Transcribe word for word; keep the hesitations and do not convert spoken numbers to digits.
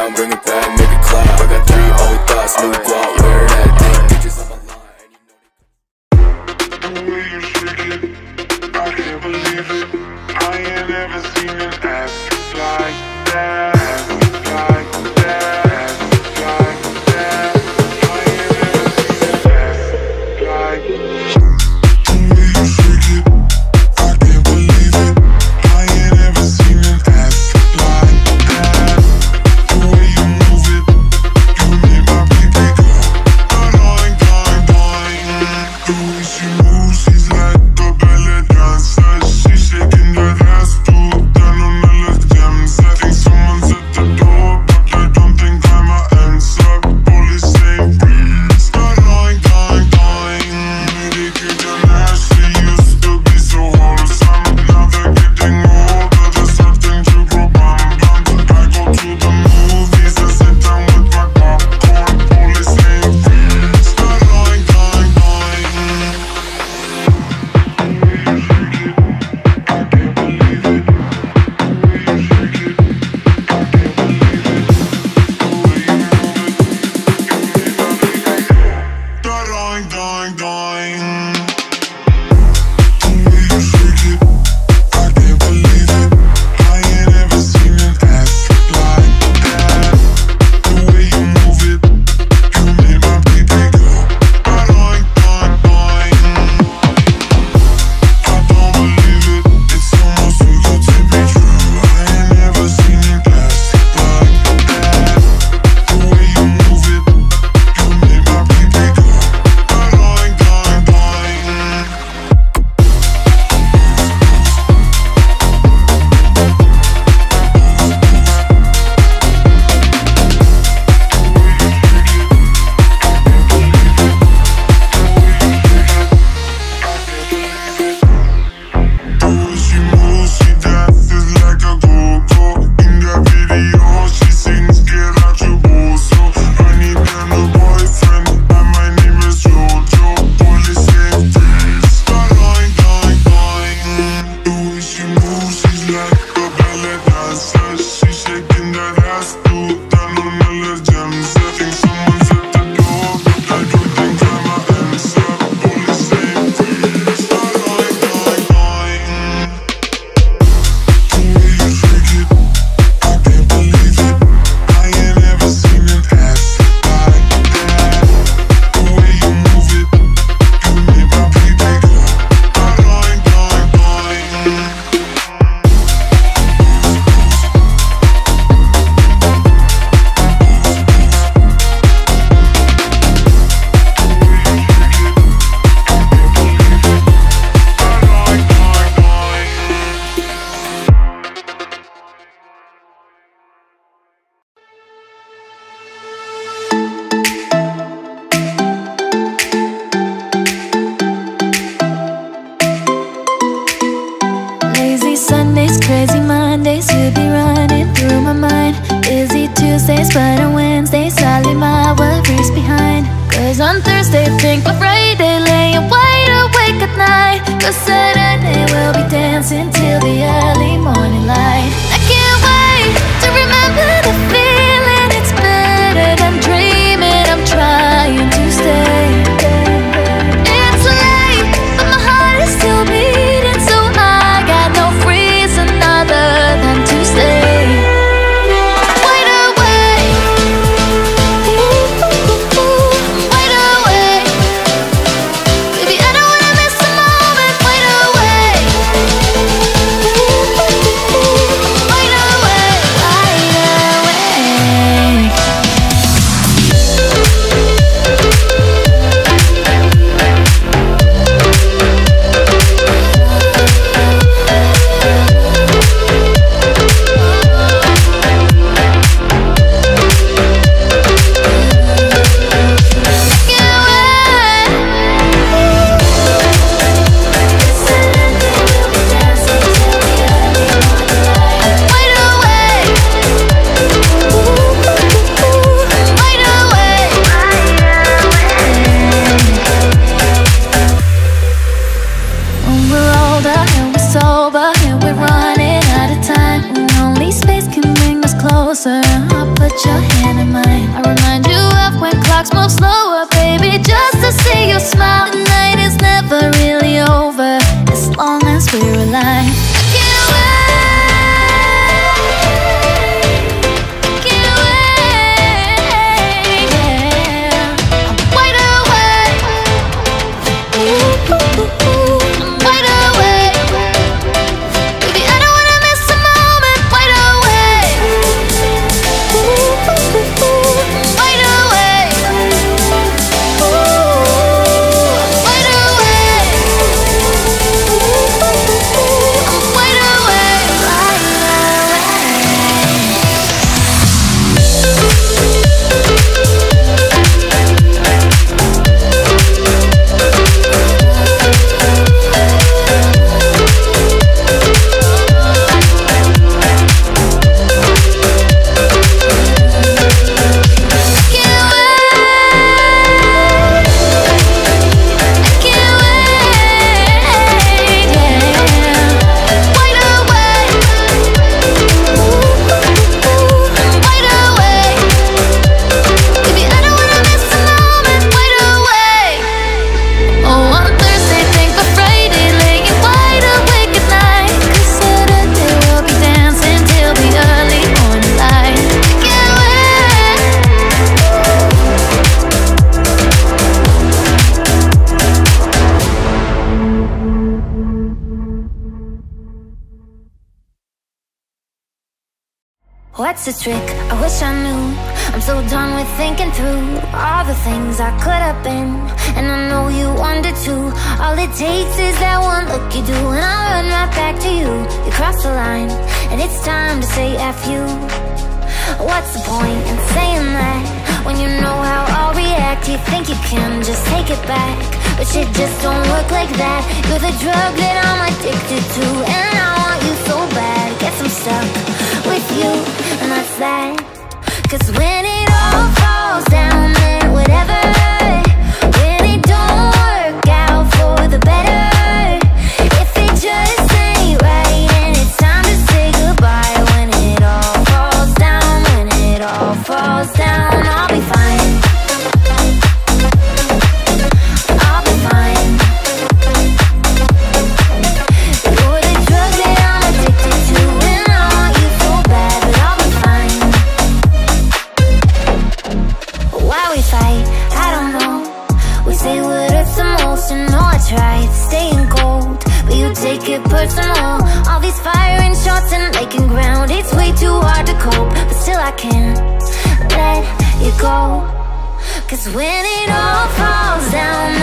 down, bring it back, make it clap. I got three old thoughts, new guap, where that thing bitches on my line. The way you shake it, I can't believe it. I ain't never seen an ass like that, ass like that, ass like that. I ain't never seen an ass like that. The way you shake it, I can't believe it. I ain't never seen an ass like that. The way you move it, you made my baby go doing, doing, doing. The way she moves, she's like a ballet dancer. She's shaking that ass too, down on the left gems. I think someone's at the door, but I don't think I'm a answer. Police say freeze, doing, doing, doing. They kick the ass, she used to be so wholesome. Now they're getting older, they're starting to grow bum bum. I go to the movies, I sit down with my popcorn. Police say freeze, doing, doing, doing. The way you shake it, I can't believe it. The way you shake it, I can't believe it. The way you move it, you made my baby go doing, doing, doing. The way you shake it, I can't believe it. I ain't never seen an ass like that. The way you move it, you made my baby go doing, doing, doing. I don't believe it, it's almost too good to be true. I ain't never seen an ass like that. The way you move it, you made my baby go doing, doing, doing. The way she moves, she dances like a go-go. In that video, she sings, get out your bozo. I need a new boyfriend, and my name is Jojo. Police say freeze, doing, doing, doing. The way she moves, she's like a ballet dancer. She's shaking that ass too, down on the left gems. I think someone's at the door, but I don't think I'm a answer. Police say freeze, doing, doing, doing. The way you shake it, I can't believe it. I ain't never seen an ass like that. The way you move it, you made my baby go doing, doing, doing. Lazy Sundays, crazy Mondays, you be running through my mind. Busy Tuesdays, but on Wednesdays I leave my worries behind. Cause on Thursday think of Friday, laying wide awake at night. Cause Saturday we'll be dancing till the early morning light. I can't wait to remember the feeling. It's better than dreaming, I'm trying to stay. It's late, but my heart is still beating, so I got no reason other than to stay. Wide awake, What's the trick? I wish I knew. I'm so done with thinking through all the things I could have been, and I know you wonder too. All it takes is that one look you do, and I'll run right back to you. You cross the line, and it's time to say F you. What's the point in saying that when you know how I'll react? You think you can just take it back, but shit just don't work like that. You're the drug that I'm addicted to, and I want you so bad. Guess I'm stuck with you, and that's that. Cause when it all falls down, then whatever. When it don't work out for the better, if it just ain't right, and it's time to say goodbye. When it all falls down, when it all falls down, I'll be fine. I'll be fine. You're the drug that I'm addicted to, and I want you so bad, but I'll be fine. Why we fight, I don't know. We say what hurts the most, and know I tried staying cold, but you take it personal. All these firing shots and making ground, it's way too hard to cope, but still I can't let you go. Cause when it all falls down,